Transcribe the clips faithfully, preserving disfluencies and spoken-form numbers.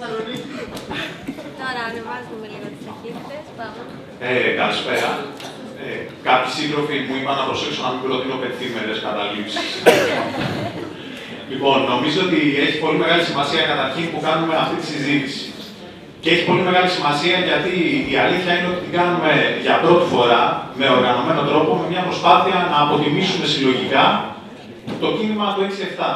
Τώρα ανεβάζουμε λίγο τις ταχύτητες, πάμε. Ε, καλησπέρα. Ε, κάποιοι σύντροφοι μου είπαν να προσέξω να μην προτείνω πενθήμερες καταλήψεις. Λοιπόν, νομίζω ότι έχει πολύ μεγάλη σημασία καταρχήν που κάνουμε αυτή τη συζήτηση. Και έχει πολύ μεγάλη σημασία γιατί η αλήθεια είναι ότι την κάνουμε για πρώτη φορά, με οργανωμένο τρόπο, με μια προσπάθεια να αποτιμήσουμε συλλογικά το κίνημα του έξι επτά.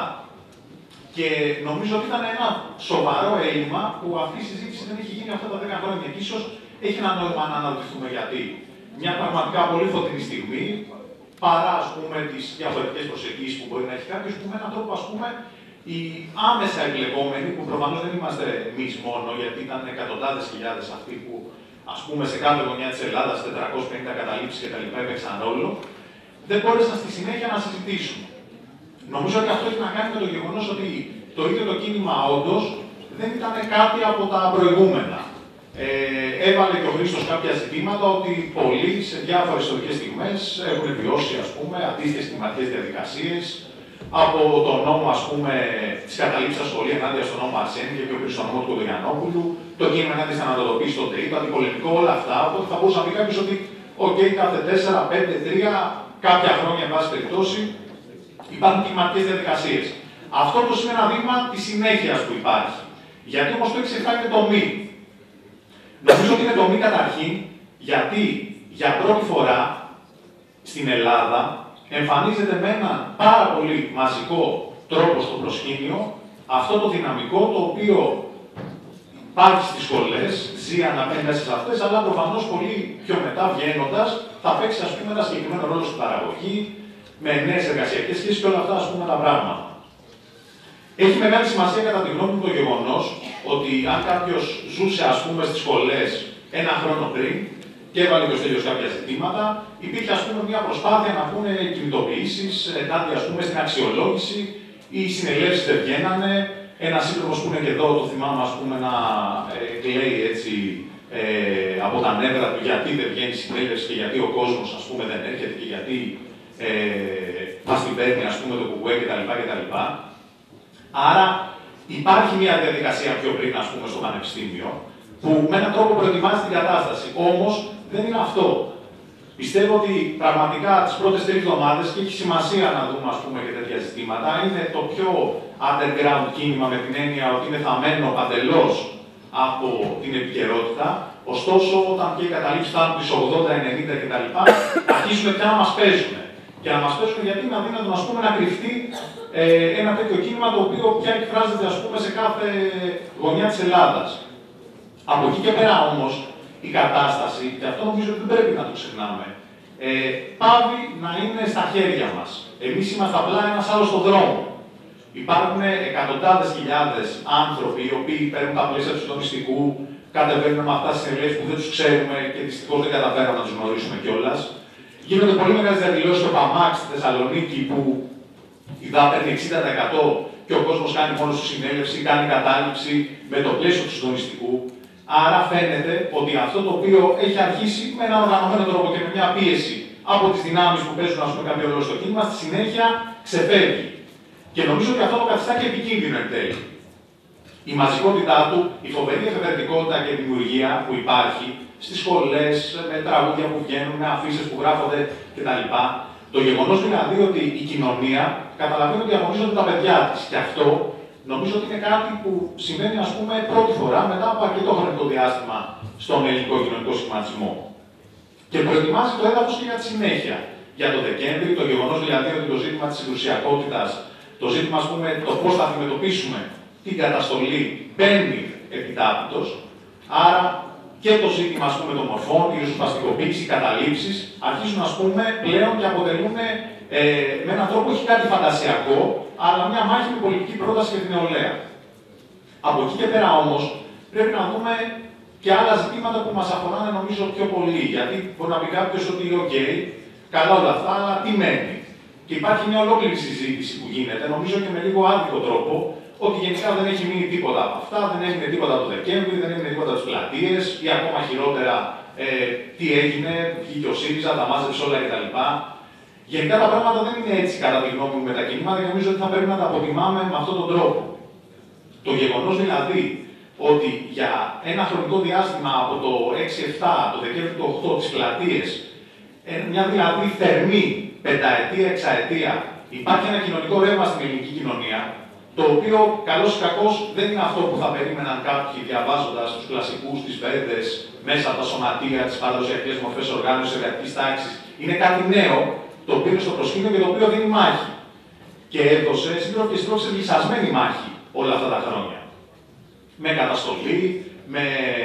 Και νομίζω ότι ήταν ένα σοβαρό έλλειμμα που αυτή η συζήτηση δεν έχει γίνει αυτά τα δέκα χρόνια. Και ίσως έχει ένα νόημα να αναρωτηθούμε γιατί. Μια πραγματικά πολύ φωτεινή στιγμή, παρά ας πούμε τις διαφορετικές προσεγγίσεις που μπορεί να έχει κάποιος, που με έναν τρόπο ας πούμε οι άμεσα εμπλεκόμενοι, που προφανώς δεν είμαστε εμείς μόνο, γιατί ήταν εκατοντάδες χιλιάδες αυτοί που ας πούμε σε κάθε γωνιά της Ελλάδας, τετρακόσιες πενήντα καταλήψεις και τα λοιπά έπαιξαν ρόλο, δεν μπόρεσαν στη συνέχεια να συζητήσουν. Νομίζω ότι αυτό έχει να κάνει με το γεγονός ότι το ίδιο το κίνημα όντως δεν ήταν κάτι από τα προηγούμενα. Ε, έβαλε και ο Χρήστος κάποια ζητήματα ότι πολλοί σε διάφορες ιστορικές στιγμές έχουν βιώσει ας πούμε αντίστοιχες κλιματικές διαδικασίες από τον νόμο ας πούμε της καταλήψης στα σχολεία ενάντια στον νόμο Αρσένη και πιο πριν στον νόμο του Κοντογιαννόπουλου, το κίνημα ενάντια στην ανατολοποίηση στον ΤΕΙ, το αντιπολεμικό, όλα αυτά. Οπότε θα μπορούσε να πει κάποιος ότι οκ, okay, κάθε τέσσερα, πέντε, τρία, κάποια χρόνια εν πάση περιπτώσει υπάρχουν κλιματικές διαδικασίες. Αυτό όμως είναι ένα δείγμα της συνέχειας που υπάρχει. Γιατί όμως το έξι επτά είναι το μη. Νομίζω ότι είναι το μη καταρχήν, γιατί για πρώτη φορά στην Ελλάδα εμφανίζεται με έναν πάρα πολύ μαζικό τρόπο στο προσκήνιο αυτό το δυναμικό το οποίο υπάρχει στις σχολές, ζει αναπένταση σε αυτές, αλλά προφανώς πολύ πιο μετά βγαίνοντας θα παίξει ας πούμε ένα συγκεκριμένο ρόλο στην παραγωγή, με νέες εργασιακές σχέσεις και όλα αυτά ας πούμε τα πράγματα. Έχει μεγάλη σημασία κατά τη γνώμη μου το γεγονός ότι αν κάποιος ζούσε ας πούμε στις σχολές ένα χρόνο πριν και έβαλε και ο Στέλιος κάποια ζητήματα, υπήρχε ας πούμε μια προσπάθεια να πούνε κινητοποιήσεις, ενάντια ας πούμε στην αξιολόγηση, οι συνελεύσεις δεν βγαίνανε, ένας σύντροφος που είναι και εδώ, το θυμάμαι ας πούμε να ε, κλαίει έτσι ε, από τα νεύρα του γιατί δεν βγαίνει η συνέλευση και γιατί ο κόσμος ας πούμε δεν έρχεται και γιατί ε, μας την παίρνει ας πούμε το κουκουέ κτλ. Άρα υπάρχει μια διαδικασία πιο πριν, ας πούμε, στο πανεπιστήμιο, που με έναν τρόπο προετοιμάζει την κατάσταση. Όμως δεν είναι αυτό. Πιστεύω ότι πραγματικά τις πρώτες τρεις εβδομάδες, και έχει σημασία να δούμε ας πούμε και τέτοια ζητήματα, είναι το πιο underground κίνημα με την έννοια ότι είναι θαμμένο παντελώς από την επικαιρότητα. Ωστόσο, όταν και οι καταλήψεις φτάνουν τις ογδόντα ενενήντα κτλ., αρχίζουν πια να μας παίζουν. Και να μας παίζουν γιατί είναι αδύνατο ας πούμε, να κρυφτεί ε, ένα τέτοιο κίνημα το οποίο πια εκφράζεται ας πούμε, σε κάθε γωνιά της Ελλάδας. Από εκεί και πέρα όμως η κατάσταση, και αυτό νομίζω ότι δεν πρέπει να το ξεχνάμε, ε, πάβει να είναι στα χέρια μας. Εμείς είμαστε απλά ένας άλλος στον δρόμο. Υπάρχουν εκατοντάδες χιλιάδες άνθρωποι οι οποίοι παίρνουν τα πλαίσια του συντονιστικού, κατεβαίνουν με αυτά τις συνελεύσεις που δεν τους ξέρουμε και δυστυχώς δεν καταφέραμε να τους γνωρίσουμε κιόλας. Γίνονται πολύ μεγάλες διαδηλώσεις στο ΠΑΜΑΚ στη Θεσσαλονίκη που η ΔΑ παίρνει εξήντα τοις εκατό και ο κόσμος κάνει μόνος του συνέλευση, κάνει κατάληψη με το πλαίσιο του συντονιστικού. Άρα φαίνεται ότι αυτό το οποίο έχει αρχίσει με έναν οργανωμένο τρόπο και με μια πίεση από τις δυνάμεις που παίζουν ας πούμε, κάποιο ρόλο στο κίνημα, στη συνέχεια ξεφεύγει. Και νομίζω ότι αυτό το καθιστά και επικίνδυνο εν τέλει. Η μαζικότητά του, η φοβερή εφευρετικότητα και δημιουργία που υπάρχει στις σχολές, με τραγούδια που βγαίνουν, με αφήσεις που γράφονται κτλ. Το γεγονός δηλαδή ότι η κοινωνία καταλαβαίνει ότι αγωνίζονται τα παιδιά της. Και αυτό νομίζω ότι είναι κάτι που συμβαίνει ας πούμε πρώτη φορά μετά από αρκετό χρονικό διάστημα στον ελληνικό κοινωνικό σχηματισμό. Και προετοιμάζει το έδαφος και για τη συνέχεια. Για το Δεκέμβρη, το γεγονός δηλαδή ότι το ζήτημα της συγκρουσιακότητας, το ζήτημα ας πούμε το πώς θα αντιμετωπίσουμε την καταστολή μπαίνει επιτάπητος. Άρα και το ζήτημα ας πούμε, των μορφών, η ριζοσπαστικοποίηση, οι καταλήψεις, αρχίζουν ας πούμε, πλέον και αποτελούν ε, με έναν τρόπο όχι κάτι φαντασιακό, αλλά μια μάχη με πολιτική πρόταση για την νεολαία. Από εκεί και πέρα όμως, πρέπει να δούμε και άλλα ζητήματα που μας αφοράνε νομίζω πιο πολύ. Γιατί μπορεί να πει κάποιος ότι, οκ, okay, καλά όλα αυτά, αλλά τι μένει. Και υπάρχει μια ολόκληρη συζήτηση που γίνεται, νομίζω και με λίγο άδικο τρόπο, ότι γενικά δεν έχει μείνει τίποτα από αυτά, δεν έγινε τίποτα το Δεκέμβρη, δεν έγινε τίποτα από τις πλατείες, ή ακόμα χειρότερα ε, τι έγινε, βγήκε ο ΣΥΡΙΖΑ, τα μάζεψε όλα κτλ. Γενικά τα πράγματα δεν είναι έτσι κατά τη γνώμη μου με τα κινήματα και νομίζω ότι θα πρέπει να τα αποτιμάμε με αυτόν τον τρόπο. Το γεγονός δηλαδή ότι για ένα χρονικό διάστημα από το έξι επτά, το Δεκέμβριο του οκτώ, τις πλατείες, μια δηλαδή θερμή πενταετία, εξαετία, υπάρχει ένα κοινωνικό ρεύμα στην ελληνική κοινωνία, το οποίο καλώς ή κακώς δεν είναι αυτό που θα περίμεναν κάποιοι διαβάζοντας τους κλασικούς, τις Βέδες, μέσα από τα σωματεία, τις παραδοσιακές μορφές οργάνωσης εργατικής τάξης. Είναι κάτι νέο, το οποίο είναι στο προσκήνιο και το οποίο δίνει μάχη. Και έδωσε σύντροφοι και σύντροφες λυσασμένη μάχη όλα αυτά τα χρόνια. Με καταστολή, με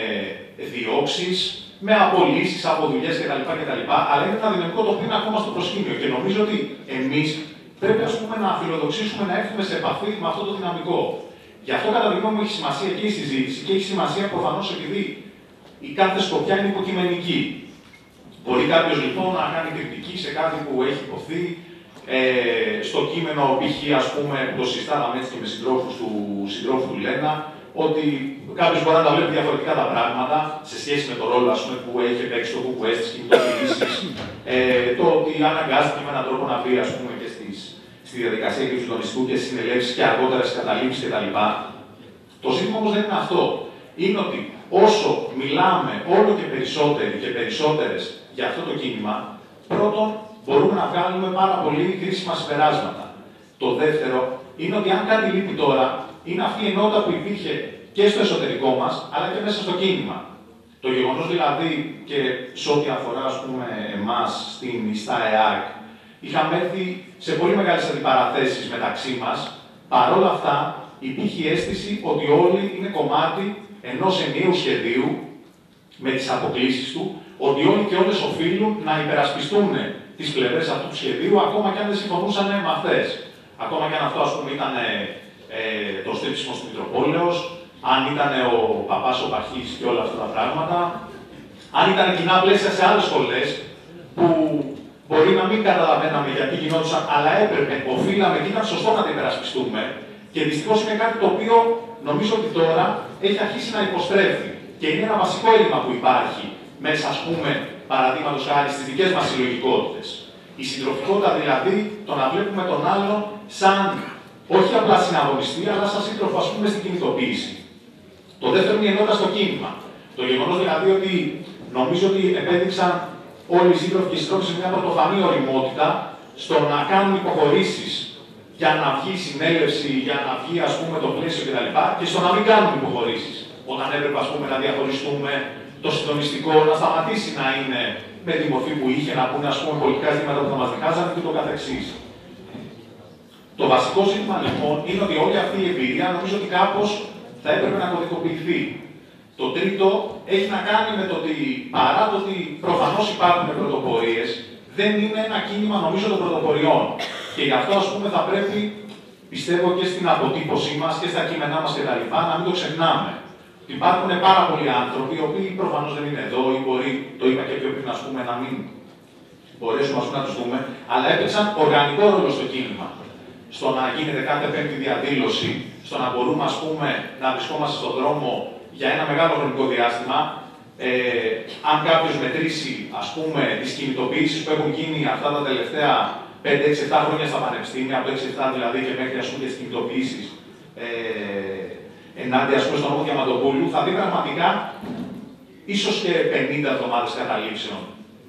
διώξεις, με απολύσεις από δουλειές κτλ, κτλ. Αλλά είναι ένα δυναμικό το οποίο είναι ακόμα στο προσκήνιο. Και νομίζω ότι εμείς πρέπει ας πούμε, να φιλοδοξήσουμε να έρθουμε σε επαφή με αυτό το δυναμικό. Γι' αυτό, κατά τη γνώμη μου, έχει σημασία και η συζήτηση και έχει σημασία προφανώς επειδή η κάθε σκοπιά είναι υποκειμενική. Μπορεί κάποιος λοιπόν να κάνει κριτική σε κάτι που έχει υποθεί. Ε, στο κείμενο, π.χ. ας πούμε, που το συζητάγαμε έτσι και με συντρόφους του, συντρόφου του Λένα, ότι κάποιος μπορεί να τα βλέπει διαφορετικά τα πράγματα σε σχέση με το ρόλο ας πούμε, που έχει παίξει το κουκουέ στις κινητοποιήσεις, ε, το ότι αναγκάστηκε με έναν τρόπο να μπει ας πούμε, και στις, στη διαδικασία και του συντονιστικού και στις συνελεύσεις και αργότερα στις καταλήψεις κτλ. Το ζήτημα όμως δεν είναι αυτό. Είναι ότι όσο μιλάμε όλο και περισσότεροι και περισσότερες για αυτό το κίνημα, πρώτον, μπορούμε να βγάλουμε πάρα πολύ χρήσιμα συμπεράσματα. Το δεύτερο είναι ότι αν κάτι λείπει τώρα, είναι αυτή η ενότητα που υπήρχε και στο εσωτερικό μας, αλλά και μέσα στο κίνημα. Το γεγονός δηλαδή και σε ό,τι αφορά ας πούμε, εμάς στην ΙΣΤΑ ΕΑΚ, είχαμε έρθει σε πολύ μεγάλες αντιπαραθέσεις μεταξύ μας. Παρόλα αυτά, υπήρχε η αίσθηση ότι όλοι είναι κομμάτι ενός ενιαίου σχεδίου, με τις αποκλίσεις του, ότι όλοι και όλες οφείλουν να υπερασπιστούν τις πλευρές αυτού του σχεδίου, ακόμα και αν δεν συμφωνούσαν με αυτές. Ακόμα και αν αυτό ας πούμε, ήταν ε, το στρίψιμο του Μητροπόλεως, αν ήταν ο παπάς ο Παχής και όλα αυτά τα πράγματα, αν ήταν κοινά πλαίσια σε άλλες σχολές, που μπορεί να μην καταλαβαίναμε γιατί γινόντουσαν, αλλά έπρεπε, οφείλαμε και ήταν σωστό να τα υπερασπιστούμε. Και δυστυχώς είναι κάτι το οποίο νομίζω ότι τώρα έχει αρχίσει να υποστρέφει. Και είναι ένα βασικό έλλειμμα που υπάρχει μέσα, ας πούμε, παραδείγματος χάρη στις δικές μας συλλογικότητες. Η συντροφικότητα δηλαδή, το να βλέπουμε τον άλλον σαν όχι απλά συναγωνιστή, αλλά σαν σύντροφο, ας πούμε, στην κινητοποίηση. Το δεύτερο είναι η ενότητα στο κίνημα. Το γεγονός δηλαδή ότι νομίζω ότι επέδειξαν όλοι οι σύντροφοι και οι συντρόφοι σε μια πρωτοφανή ωριμότητα στο να κάνουν υποχωρήσεις για να βγει συνέλευση, για να βγει ας πούμε, το πλαίσιο κτλ. Και στο να μην κάνουν υποχωρήσεις. Όταν έπρεπε ας πούμε, να διαχωριστούμε το συντονιστικό, να σταματήσει να είναι με τη μορφή που είχε, να πούνε ας πούμε, πολιτικά ζητήματα που θα μας διχάζανε και το καθεξής. Το βασικό ζήτημα λοιπόν είναι ότι όλη αυτή η εμπειρία νομίζω ότι κάπως θα έπρεπε να κωδικοποιηθεί. Το τρίτο έχει να κάνει με το ότι παρά το ότι προφανώς υπάρχουν πρωτοπορίες, δεν είναι ένα κίνημα νομίζω των πρωτοποριών. Και γι' αυτό ας πούμε θα πρέπει, πιστεύω και στην αποτύπωσή μας και στα κείμενά μας κτλ. Να μην το ξεχνάμε. Υπάρχουν πάρα πολλοί άνθρωποι, οι οποίοι προφανώς δεν είναι εδώ ή μπορεί, το είπα και πιο πριν, ας πούμε, να μην μπορέσουμε ας πούμε, να τους δούμε, αλλά έπαιξαν οργανικό ρόλο στο κίνημα. Στο να γίνεται κάθε πέμπτη διαδήλωση, στο να μπορούμε ας πούμε, να βρισκόμαστε στον δρόμο για ένα μεγάλο χρονικό διάστημα. Ε, αν κάποιος μετρήσει ας πούμε, τις κινητοποιήσεις που έχουν γίνει αυτά τα τελευταία πέντε έξι επτά χρόνια στα πανεπιστήμια, από το έξι επτά δηλαδή και μέχρι ας πούμε, τις κινητοποιήσεις ε, ενάντια ας πούμε, στον νόμο Διαμαντοπούλου, θα δει πραγματικά ίσως και πενήντα εβδομάδες καταλήψεων.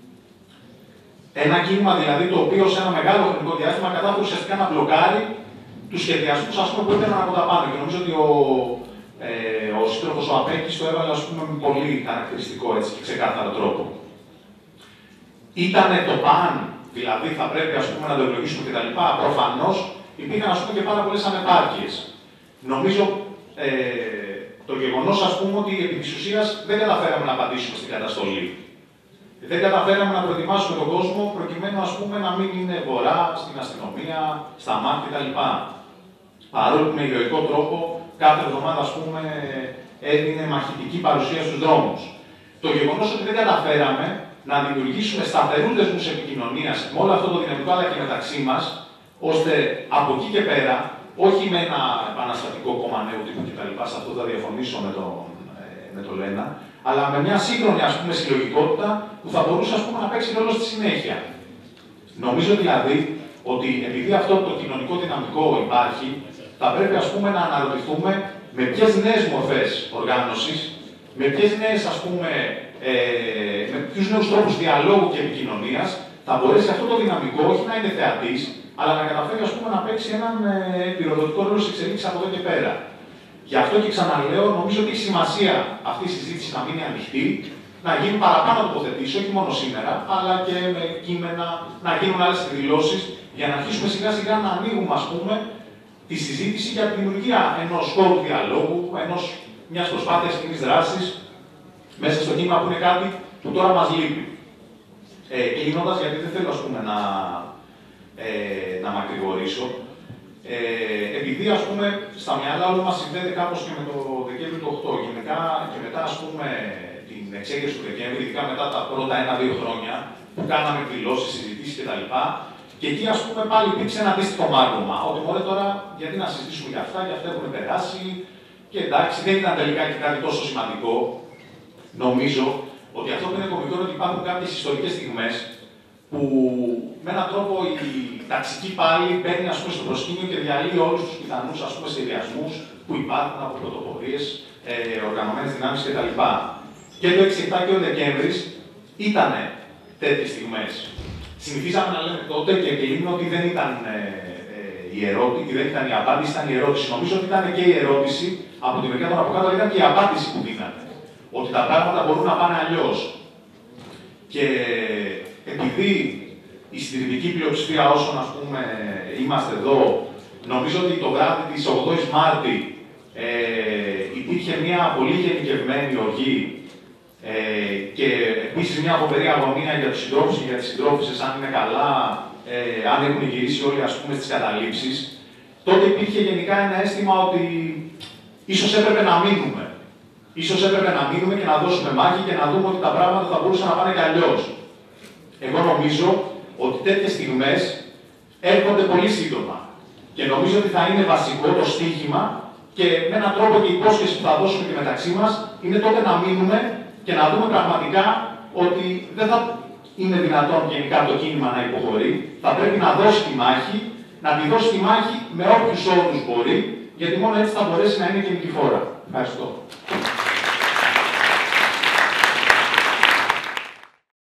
Ένα κίνημα δηλαδή το οποίο σε ένα μεγάλο χρονικό διάστημα κατάφερε ουσιαστικά να μπλοκάρει τους σχεδιασμούς ας πούμε, που ήταν από τα πάνω. Και νομίζω ότι ο, ε, ο σύντροφος ο Απέκης το έβαλε ας πούμε, με πολύ χαρακτηριστικό έτσι, και ξεκάθαρο τρόπο. Ήτανε το παν, δηλαδή θα πρέπει ας πούμε, να το ευλογήσουμε κτλ. Προφανώς υπήρχαν ας πούμε, και πάρα πολλές ανεπάρκειες. Νομίζω ε, το γεγονός ας πούμε, ότι επί της ουσίας δεν καταφέραμε να απαντήσουμε στην καταστολή. Δεν καταφέραμε να προετοιμάσουμε τον κόσμο προκειμένου ας πούμε, να μην είναι βορρά στην αστυνομία, στα ΜΑΤ κτλ. Παρόλο που με ηρωικό τρόπο κάθε εβδομάδα ας πούμε, έδινε μαχητική παρουσία στους δρόμους. Το γεγονός ότι δεν καταφέραμε να δημιουργήσουμε σταθερούς δεσμούς επικοινωνίας με όλο αυτό το δυναμικό αλλά και μεταξύ μας, ώστε από εκεί και πέρα, όχι με ένα επαναστατικό κόμμα νέου τύπου κτλ. Σε αυτό θα διαφωνήσω με τον, ε, με τον Λένα, αλλά με μια σύγχρονη ας πούμε, συλλογικότητα που θα μπορούσε ας πούμε, να παίξει ρόλο στη συνέχεια. Νομίζω δηλαδή ότι επειδή αυτό το κοινωνικό δυναμικό υπάρχει, θα πρέπει ας πούμε, να αναρωτηθούμε με ποιες νέες μορφές οργάνωσης, με ποιες νέες, ας πούμε, ε, με ποιους νέους τρόπους διαλόγου και επικοινωνίας θα μπορέσει αυτό το δυναμικό όχι να είναι θεατής, αλλά να καταφέρει, ας πούμε, να παίξει έναν ε, πυροδοτικό ρόλο στις εξελίξεις από εδώ και πέρα. Γι' αυτό και ξαναλέω, νομίζω ότι έχει σημασία αυτή η συζήτηση να μείνει ανοιχτή, να γίνει παραπάνω τοποθετήσεις, όχι μόνο σήμερα, αλλά και με κείμενα, να γίνουν άλλες εκδηλώσεις, για να αρχίσουμε σιγά-σιγά να ανοίγουμε, ας πούμε, τη συζήτηση για τη δημιουργία ενός χώρου διαλόγου, ενός, μιας προσπάθειας κοινής δράσης, μέσα στο κείμενο που είναι κάτι που τώρα μας λείπει. Ε, Κλείνοντας, γιατί δεν θέλω, ας πούμε, να, ε, να μακρηγορήσω, ε, επειδή, ας πούμε, στα μυαλά όλων μας συνδέεται κάπως και με το Δεκέμβρη του οκτώ, γενικά και μετά, ας πούμε, την εξέγερση του Δεκέμβρη, ειδικά μετά τα πρώτα ένα-δύο χρόνια, που κάναμε εκδηλώσεις, συζητήσεις κτλ. Και εκεί, ας πούμε, πάλι υπήρξε ένα αντίστοιχο μάρμωμα. Ότι μόλι τώρα, γιατί να συζητήσουμε για αυτά, για αυτά έχουν περάσει. Και εντάξει, δεν ήταν τελικά και κάτι τόσο σημαντικό. Νομίζω ότι αυτό που είναι κωμικό είναι ότι υπάρχουν κάποιες ιστορικές στιγμές που με έναν τρόπο η ταξική πάλι μπαίνει, ας πούμε, στο προσκήνιο και διαλύει όλους τους πιθανούς, ας πούμε, σχεδιασμούς που υπάρχουν από πρωτοπορίες, ε, οργανωμένες δυνάμεις κτλ. Και το έξι επτά και ο Δεκέμβρης ήταν τέτοιες στιγμές. Συνηθίζαμε να λέμε τότε και κλείνω ότι δεν ήταν ε, ε, η ερώτηση, δεν ήταν η απάντηση, ήταν η ερώτηση. Νομίζω ότι ήταν και η ερώτηση από τη μεριά των από κάτω, ήταν και η απάντηση που δίνατε. Ότι τα πράγματα μπορούν να πάνε αλλιώς. Και επειδή η συντηρητική πλειοψηφία όσων, ας πούμε, είμαστε εδώ, νομίζω ότι το βράδυ της ογδόης Μάρτη ε, υπήρχε μια πολύ γενικευμένη οργή ε, και επίσης μια φοβερή αγωνία για τους συντρόφους και για τις συντρόφισσες, αν είναι καλά, ε, αν έχουν γυρίσει όλοι, ας πούμε, στις καταλήψεις, τότε υπήρχε γενικά ένα αίσθημα ότι ίσως έπρεπε να μείνουμε. Ίσως έπρεπε να μείνουμε και να δώσουμε μάχη και να δούμε ότι τα πράγματα θα μπορούσαν να πάνε και αλλιώς. Εγώ νομίζω ότι τέτοιες στιγμές έρχονται πολύ σύντομα. Και νομίζω ότι θα είναι βασικό το στίχημα και με έναν τρόπο και η υπόσχεση που θα δώσουμε και μεταξύ μας είναι τότε να μείνουμε και να δούμε πραγματικά ότι δεν θα είναι δυνατόν γενικά το κίνημα να υποχωρεί. Θα πρέπει να δώσει τη μάχη, να τη δώσει τη μάχη με όποιους όρους μπορεί, γιατί μόνο έτσι θα μπορέσει να είναι και νικηφόρα. Ευχαριστώ.